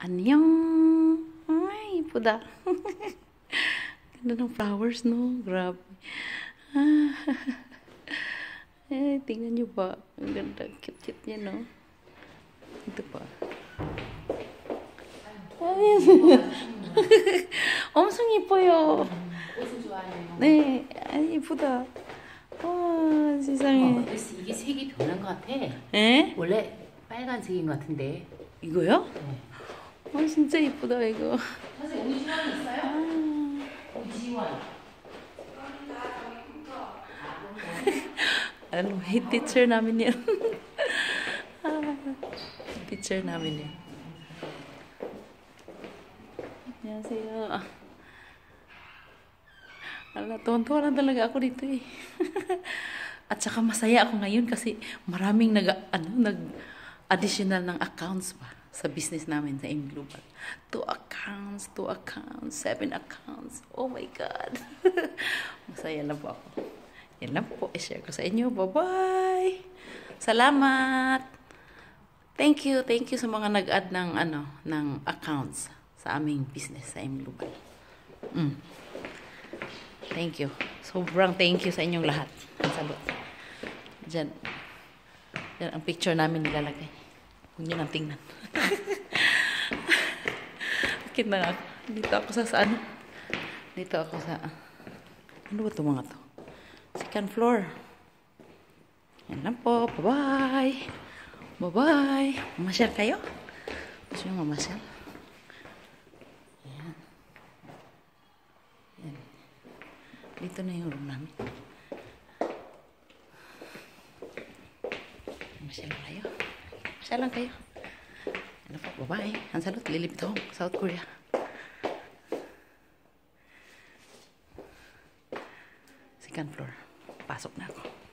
Annyeong! Ay, puda. Ganda ng flowers, no? Grabe. Eh, tingnan nyo ba? Ang ganda. Cute-cute niya, no? Ito pa. Ay, 엄청 이뻐요. 옷을 좋아하네요. 네, 아니, 이쁘다. 와, 세상에. 글쎄, 이게 색이 변한 것 같아. 에? 원래 빨간색인 것 같은데. 이거요? 네. 와, 진짜 이쁘다, 이거. 선생님, 우리 지원 있어요? 우리 지원. Ano, hey, teacher namin yan. Teacher namin yan. 안녕하세요. Ala, tuwan-tuwa na talaga ako dito eh. At saka masaya ako ngayon kasi maraming nag-additional ng accounts pa sa business namin sa M Global. 2 accounts, 7 accounts. Oh my God. Masaya na po ako. Yan lang po. I-share ko sa inyo. Bye-bye. Salamat. Thank you sa mga nag-add ng accounts sa aming business sa M Global. Thank you. Sobrang thank you sa inyong lahat. Ang sagot. Diyan ang picture namin nilalagay. Huwag nyo nang tingnan. Bakit na ako? Dito ako sa ano? Dito ako sa... Ano ba ito mga to? Second floor. Yan lang po. Bye-bye. Bye-bye. Mamasyal kayo? Gusto nyo mamasyal? Yan. Yan. Dito na yung room namin. Mamasyal kayo? Mamasyal lang kayo. Yan po. Bye-bye. Ang salot. Lilip to. South Korea. Second floor. Pasok na ako.